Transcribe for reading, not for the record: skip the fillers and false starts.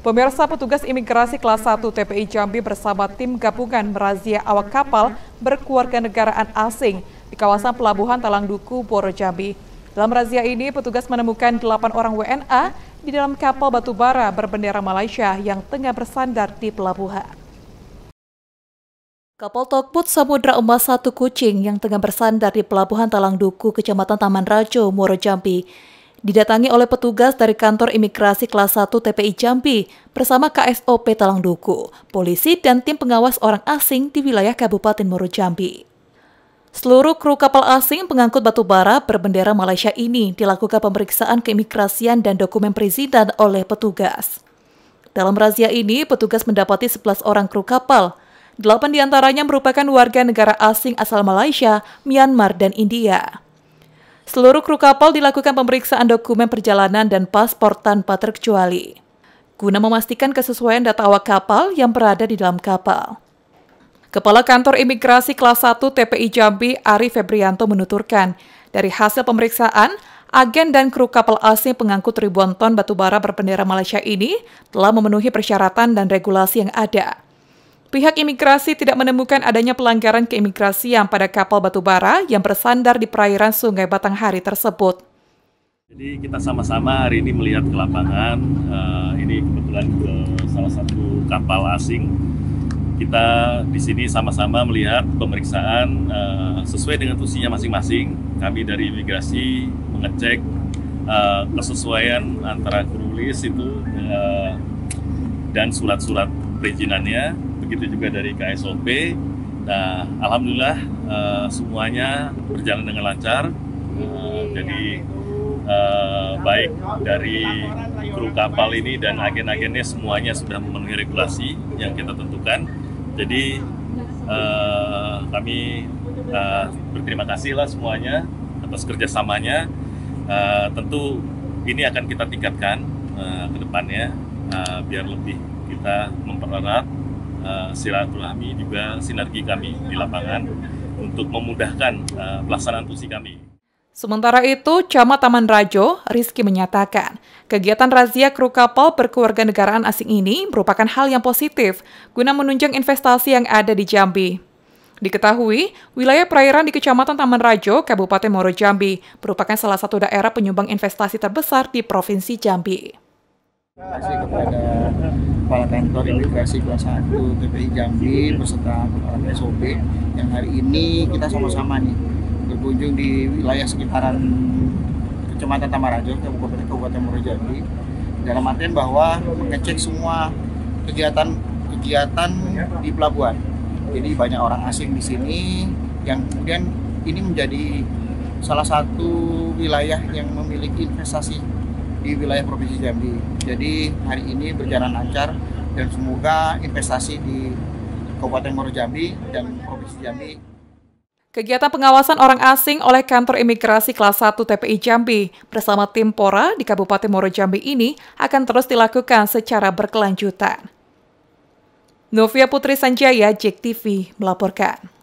Pemirsa, petugas imigrasi kelas 1 TPI Jambi bersama tim gabungan merazia awak kapal berkewarganegaraan asing di kawasan pelabuhan Talangduku, Boro Jambi. Dalam razia ini, petugas menemukan 8 orang WNA di dalam kapal batubara berbendera Malaysia yang tengah bersandar di pelabuhan. Kapal tugboat Samudra Emas 1 Kucing yang tengah bersandar di pelabuhan Talangduku, Kecamatan Taman Rajo, Muaro Jambi, didatangi oleh petugas dari kantor imigrasi kelas 1 TPI Jambi bersama KSOP Talangduku, polisi, dan tim pengawas orang asing di wilayah Kabupaten Muaro Jambi. Seluruh kru kapal asing pengangkut batubara berbendera Malaysia ini dilakukan pemeriksaan keimigrasian dan dokumen perizinan oleh petugas. Dalam razia ini, petugas mendapati 11 orang kru kapal. 8 diantaranya merupakan warga negara asing asal Malaysia, Myanmar, dan India. Seluruh kru kapal dilakukan pemeriksaan dokumen perjalanan dan paspor tanpa terkecuali, guna memastikan kesesuaian data awak kapal yang berada di dalam kapal. Kepala Kantor Imigrasi Kelas 1 TPI Jambi, Ari Febrianto, menuturkan, dari hasil pemeriksaan, agen dan kru kapal asing pengangkut ribuan ton batubara berbendera Malaysia ini telah memenuhi persyaratan dan regulasi yang ada. Pihak imigrasi tidak menemukan adanya pelanggaran keimigrasian pada kapal batubara yang bersandar di perairan Sungai Batanghari tersebut. Jadi kita sama-sama hari ini melihat ke lapangan, ini kebetulan ke salah satu kapal asing. Kita di sini sama-sama melihat pemeriksaan sesuai dengan fungsinya masing-masing. Kami dari imigrasi mengecek kesesuaian antara kru list itu dan surat-surat perizinannya. Begitu juga dari KSOP. Nah, alhamdulillah semuanya berjalan dengan lancar. Jadi baik dari kru kapal ini dan agen-agennya semuanya sudah memenuhi regulasi yang kita tentukan. Jadi kami berterima kasih lah semuanya atas kerjasamanya. Tentu ini akan kita tingkatkan ke depannya biar lebih kita mempererat silaturahmi juga sinergi kami di lapangan untuk memudahkan pelaksanaan fungsi kami. Sementara itu, Camat Taman Rajo, Rizky, menyatakan kegiatan razia kru kapal berkewarganegaraan asing ini merupakan hal yang positif guna menunjang investasi yang ada di Jambi. Diketahui, wilayah perairan di Kecamatan Taman Rajo, Kabupaten Muaro Jambi, merupakan salah satu daerah penyumbang investasi terbesar di Provinsi Jambi. Terima kasih kepada Kepala Kantor Imigrasi Kelas 1 TPI Jambi beserta Kepala KSOP yang hari ini kita sama-sama nih berkunjung di wilayah sekitaran Kecamatan Taman Rajo, Kabupaten Muaro Jambi, dalam artian bahwa mengecek semua kegiatan di pelabuhan. Jadi banyak orang asing di sini yang kemudian ini menjadi salah satu wilayah yang memiliki investasi di wilayah Provinsi Jambi. Jadi hari ini berjalan lancar dan semoga investasi di Kabupaten Muaro Jambi dan Provinsi Jambi. Kegiatan pengawasan orang asing oleh Kantor Imigrasi Kelas 1 TPI Jambi bersama tim Pora di Kabupaten Muaro Jambi ini akan terus dilakukan secara berkelanjutan. Novia Putri Sanjaya, JEK TV, melaporkan.